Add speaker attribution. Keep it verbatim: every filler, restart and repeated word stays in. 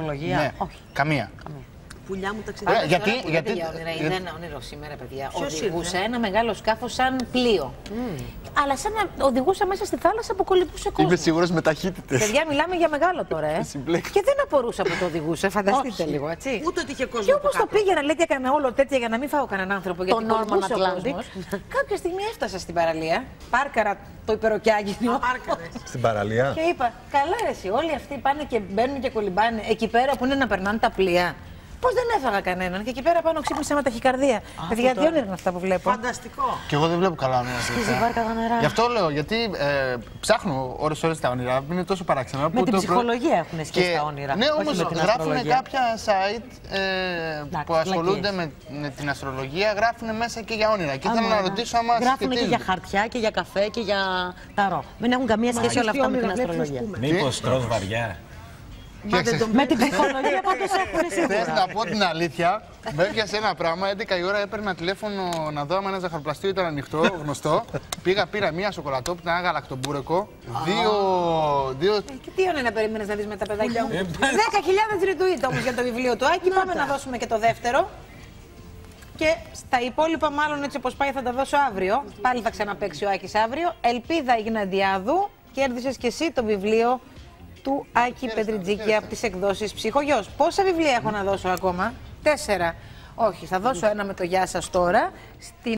Speaker 1: αστρολογία?
Speaker 2: Ναι.
Speaker 1: Όχι.
Speaker 2: Καμία.
Speaker 1: Καμία.
Speaker 3: Πουλιά μου ταξιδεύει.
Speaker 2: Ε, γιατί,
Speaker 4: Τώρα που
Speaker 2: γιατί,
Speaker 4: λέτε για όνειρα,
Speaker 2: γιατί-
Speaker 4: είδα ένα όνειρο σήμερα, παιδιά.
Speaker 3: Ποιος
Speaker 4: Οδηγούσε
Speaker 3: ήρθε?
Speaker 4: ένα μεγάλο σκάφο σαν πλοίο.
Speaker 3: Mm.
Speaker 4: Αλλά σαν να οδηγούσε μέσα στη θάλασσα που κολυμπούσε κόσμο.
Speaker 2: Είμαι σίγουρος με ταχύτητες.
Speaker 4: Παιδιά, μιλάμε για μεγάλο τώρα, ε.
Speaker 2: Συμπλέκει.
Speaker 4: Και δεν απορούσα που το οδηγούσε, φανταστείτε
Speaker 3: Όχι.
Speaker 4: λίγο, έτσι.
Speaker 3: Ούτε ότι είχε κόσμο.
Speaker 4: Και
Speaker 3: από
Speaker 4: όπω το
Speaker 3: κάτω.
Speaker 4: πήγαινα, λέει και έκανα όλο τέτοια για να μην φάω κανέναν άνθρωπο. Γιατί
Speaker 1: Norman
Speaker 4: κολυμπούσε ο
Speaker 1: Atlantic.
Speaker 4: κόσμος. Κάποια στιγμή έφτασα στην παραλία, πάρκαρα το υπεροκιάγινο.
Speaker 3: Πάρκαρες.
Speaker 5: Στην παραλία.
Speaker 4: Και είπα, καλά ρε εσύ, όλοι αυτοί πάνε και μπαίνουν και κολυμπάνε εκεί πέρα που είναι να περνάνε τα πλοία. Πώς δεν έφαγα κανέναν και εκεί πέρα πάνω ξύπνησα με ταχυκαρδία. Παιδιά, δύο όνειρα είναι αυτά που βλέπω.
Speaker 3: Φανταστικό.
Speaker 2: Και εγώ δεν βλέπω καλά όνειρα.
Speaker 1: Σκίζει βάρκα τα νερά.
Speaker 2: Γι' αυτό λέω, γιατί ε, ψάχνω ώρες-ώρες τα όνειρα, είναι τόσο παράξενα.
Speaker 1: Με
Speaker 2: που
Speaker 1: την
Speaker 2: το
Speaker 1: ψυχολογία έχουν σχέση
Speaker 2: Και-
Speaker 1: τα όνειρα.
Speaker 2: Ναι,
Speaker 1: όχι
Speaker 2: όμως
Speaker 1: με την
Speaker 2: γράφουν
Speaker 1: αστρολογία.
Speaker 2: κάποια site ε, που ασχολούνται με, με την αστρολογία, γράφουν μέσα και για όνειρα. Και ήθελα να ρωτήσω άμα
Speaker 1: Γράφουν και
Speaker 2: σχετίζονται.
Speaker 1: για χαρτιά και για καφέ και για ταρό. Δεν έχουν καμία σχέση όλα αυτά με την αστρολογία.
Speaker 5: Μήπως τρως βαριά.
Speaker 3: Μα δεν το
Speaker 1: Με την ψυχολογία πάντως έχουν
Speaker 2: Θες
Speaker 1: σίγουρα.
Speaker 2: να πω την αλήθεια, με έπιασε ένα πράγμα. έντεκα η ώρα έπαιρνα τηλέφωνο να δω αν ένα ζαχαροπλαστείο ήταν ανοιχτό, γνωστό. Πήγα, πήρα μία σοκολατόπιτα, ένα γαλακτομπούρεκο, δύο. δύο...
Speaker 4: Ε, Και τι όνειρα περίμενε να δει με τα παιδάκια μου. δέκα χιλιάδες retweet όμως για το βιβλίο του Άκη. Πάμε να δώσουμε και το δεύτερο. Και στα υπόλοιπα, μάλλον έτσι όπως πάει, θα τα δώσω αύριο. Πάλι θα ξαναπαίξει ο Άκης αύριο. Ελπίδα Ιγναντιάδου. Κέρδισες και εσύ το βιβλίο του Άκη Πετριτζίκη από τις εκδόσεις Ψυχογιός. Πόσα βιβλία έχω να δώσω ακόμα? Τέσσερα. Όχι, θα δώσω ένα με το γεια σας τώρα. Στην